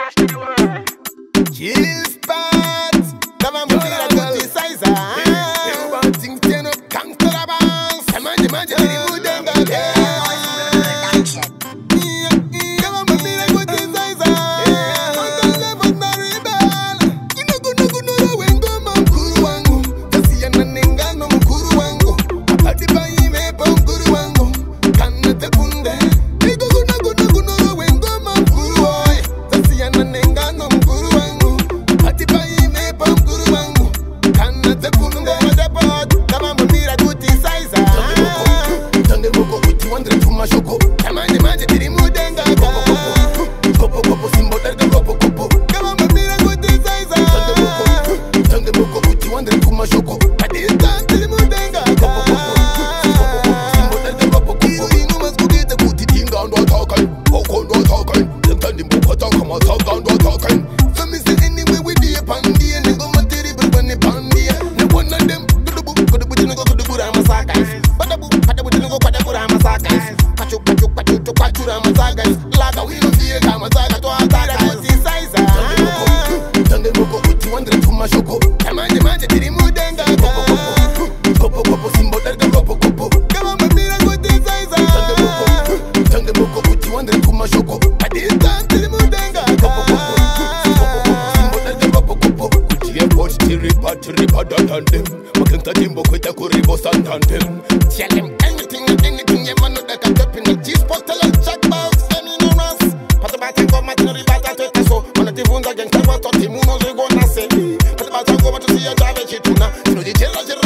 Chill spot. Tava mutira kuti saiza. Eu things turn up, come to the bounce. Manje diri mudenga. Tava mutira kuti saiza. Mutanga vana rebel. Inokuno wengo mkuru wangu. Tasiya nanenga no mkuru wangu. Apadi bayi mepo mkuru wangu. Kana te punde. Inokuno wengo mkuru wangu. Tasiya nanenga no mkuru wangu. Apadi bayi mepo mkuru wangu. Kana te punde. Tava mutira kuti saiza. Tange boko kuti wandre tuma shoko. Manje diri mudenga. Popo simbo darga popo. Tava mutira kuti saiza. Tange boko kuti wandre tuma shoko. Adista diri mudenga. Simbo darga popo. Inu maskugite kuti tinga ndo atakai. Oko ndo atakai. Tentandi mboko taka masaka ndo atakai. So me say anyway we be a pandi. And go materi bulbani pandi. Ne one of them. Kudu jingo masaka. Padabu jingo masaka. Pachu masaka. Laga we no see kama masaka to ataka. Kuti saiza. Tange boko kuti wandre tuma shoko. Manje diri mudenga. Popo simbo darga popo. Kama mira kuti saiza. Tange boko kuti wandre tuma shoko. Adista diri mudenga. Simbo darga popo. Kuti approach tiripa dandem. Makenta timbo kwita kuribo santandem. Tell them anything you man know that I top in the G-spot. Tell them chat box, us. Patibati go matino ribata to so. Ona tivunza gangsta wa toti muno zigo na se. Patibati go matu siya jabe chituna. Sino di jela